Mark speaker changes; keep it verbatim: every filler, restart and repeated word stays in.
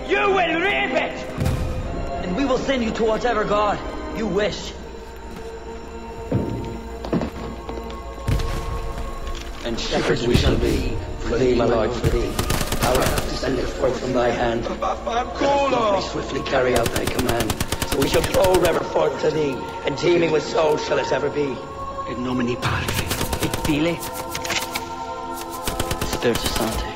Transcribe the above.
Speaker 1: you will reap it!
Speaker 2: And we will send you to whatever God you wish. And shepherds we shall be, for thee, my lord, for thee. Power hath descended forth from thy hand. We swiftly carry out thy command. So we shall flow ever forth to thee, and teeming with souls shall it ever be.
Speaker 3: In nomine Patri,
Speaker 2: Et Filii, Spiritus Sancti.